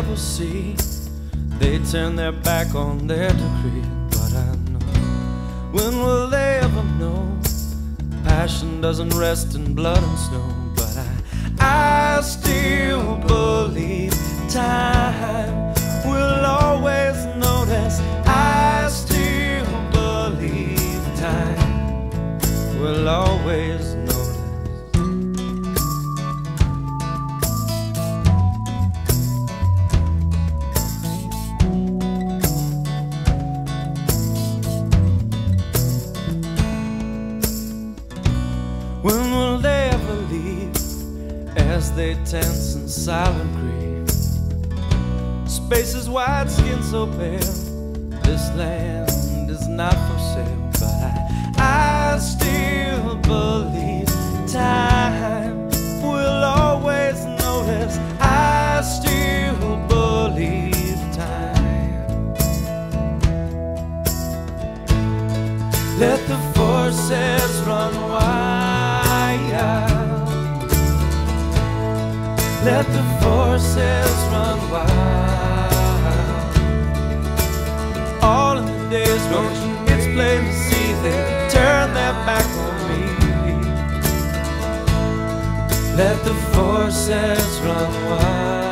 ever see, they turn their back on their decree. But I know, when will they ever know? Passion doesn't rest in blood and snow. But I still believe time will always notice. I still believe time will always notice. When will they ever leave, as they tense in silent grief? Space is wide, skin so pale, this land is not for sale. But I still believe time will always notice. I still believe time. Let the forces run wild. Let the forces run wild. All in the day's rush, it's plain to see they turn their back on me. Let the forces run wild.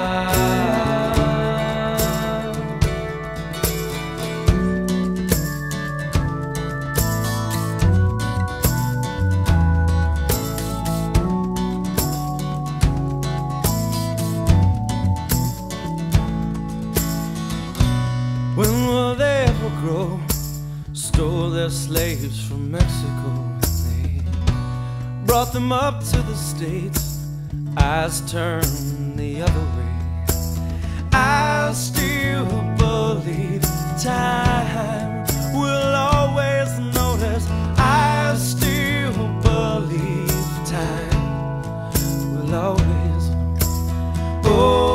When will they ever grow? Stole their slaves from Mexico, and they brought them up to the States, eyes turned the other way. I still believe time will always notice. I still believe time will always notice. Oh,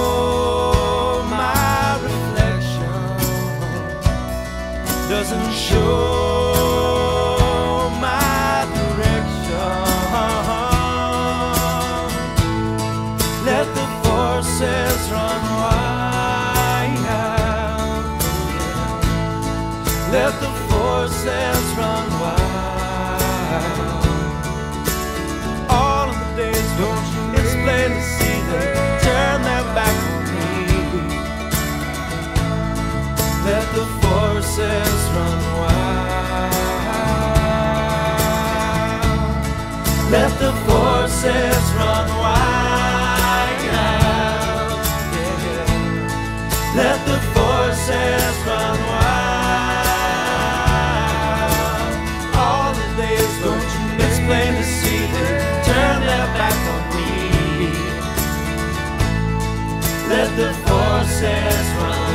doesn't show my direction. Let the forces run wild. Let the forces run wild. All of the days, don't you, it's plain to see they turn their back on me. Let the forces run wild. Let the forces run wild. Yeah. Let the forces run wild. All the days, don't you, it's plain to see they turn their back on me. Let the forces run wild.